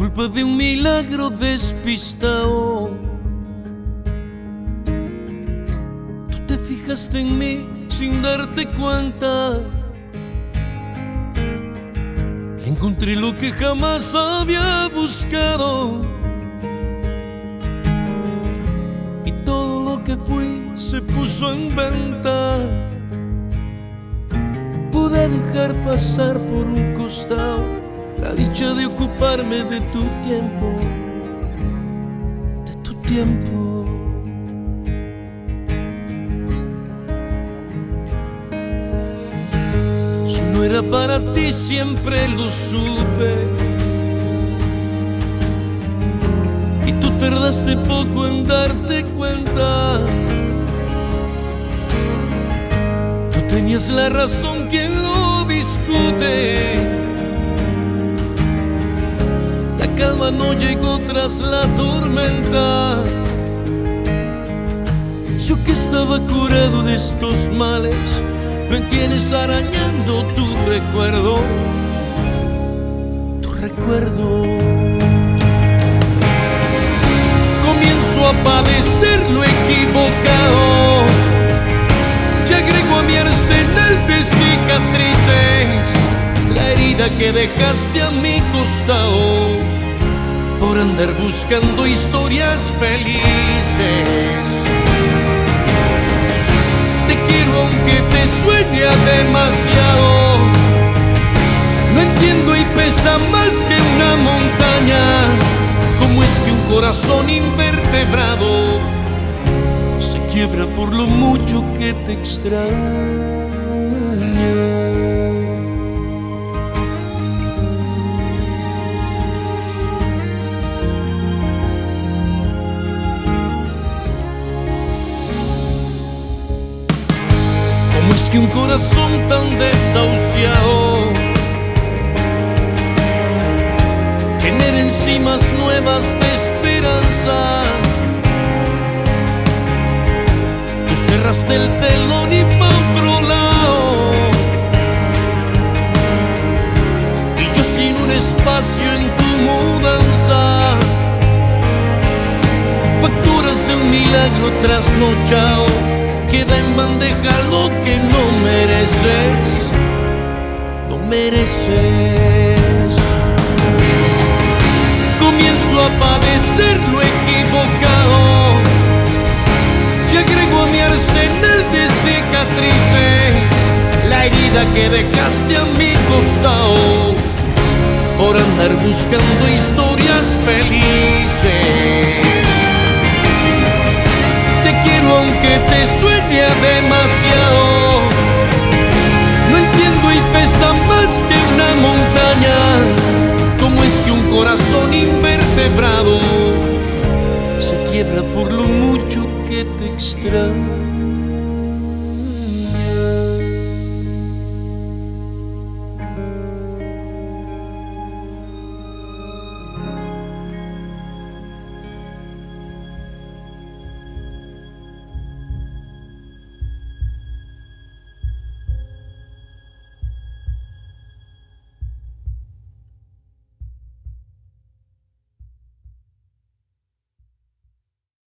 culpa de un milagro despistado. Tú te fijaste en mí sin darte cuenta. Encontré lo que jamás había buscado. Y todo lo que fui se puso en venta. Pude dejar pasar por un costado la dicha de ocuparme de tu tiempo, de tu tiempo. Si no era para ti, siempre lo supe. Y tú tardaste poco en darte cuenta. Tú tenías la razón, ¿quién lo discute? La calma no llegó tras la tormenta. Yo que estaba curado de estos males, me tienes arañando tu recuerdo, tu recuerdo. Comienzo a padecer lo equivocado y agrego a mi arsenal de cicatrices la herida que dejaste a mi costado por andar buscando historias felices. Te quiero aunque te sueñe demasiado. No entiendo y pesa más que una montaña. ¿Cómo es que un corazón invertebrado se quiebra por lo mucho que te extraña? Que un corazón tan desahuciado genera encimas nuevas de esperanza. Tú cerraste el telón y pa' otro lado, y yo sin un espacio en tu mudanza. Facturas de un milagro trasnochado, queda en bandeja lo que no mereces, no mereces. Comienzo a padecer lo equivocado y agrego a mi arsenal de cicatrices la herida que dejaste a mi costado por andar buscando historias felices. Aunque te sueñe demasiado, no entiendo y pesa más que una montaña. ¿Cómo es que un corazón invertebrado se quiebra por lo mucho que te extraña?